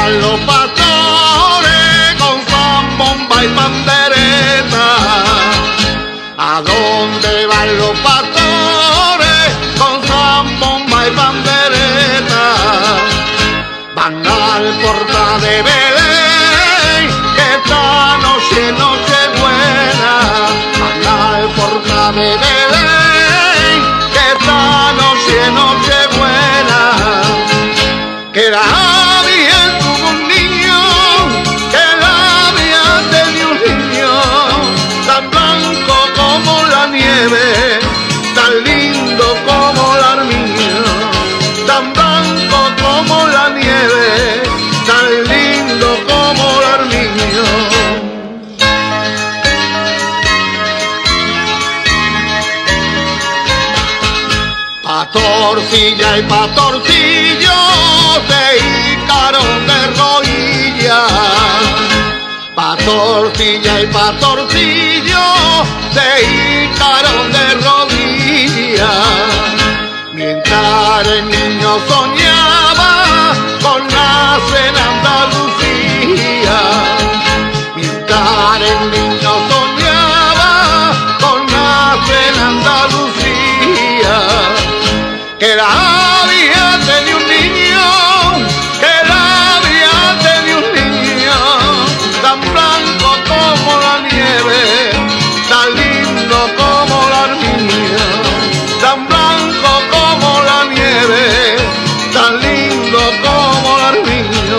van los pastores con zambomba y pandereta? ¿A dónde van los pastores con zambomba y pandereta? Van al portal de Belén, que esta noche Nochebuena. Van al portal de Belén, que esta noche Nochebuena. Que la Virgen tuvo un niño, que la Virgen tenía un niño, tan blanco como la nieve, tan lindo como el armiño, tan blanco como la nieve, tan lindo como el armiño. Pastorcilla y pastorcillo se hincaron de rodillas. Pastorcilla y pastorcillo se hincaron de rodillas. Mientras el niño soñaba con nacer en Andalucía. Mientras el niño soñaba con nacer en Andalucía. Que la Virgen tenía un niño, que la Virgen tenía un niño, tan blanco como la nieve, tan lindo como el armiño, tan blanco como la nieve, tan lindo como el armiño.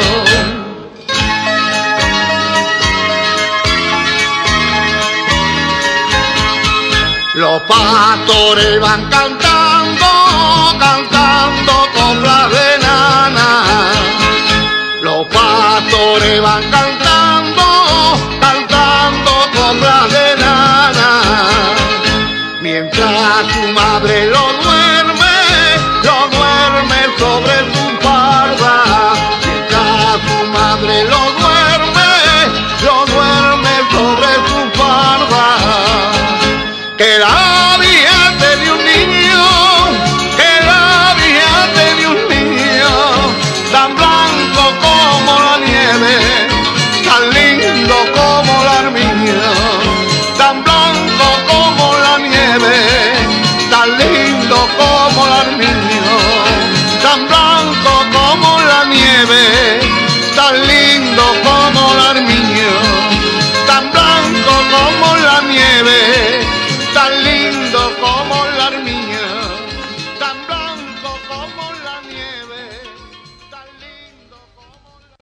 Los pastores van cantando, cantando coplas de nana. Los pastores van cantando, cantando coplas de nana. Mientras su madre lo duerme sobre su parda. Mientras su madre lo duerme sobre su parda. Que la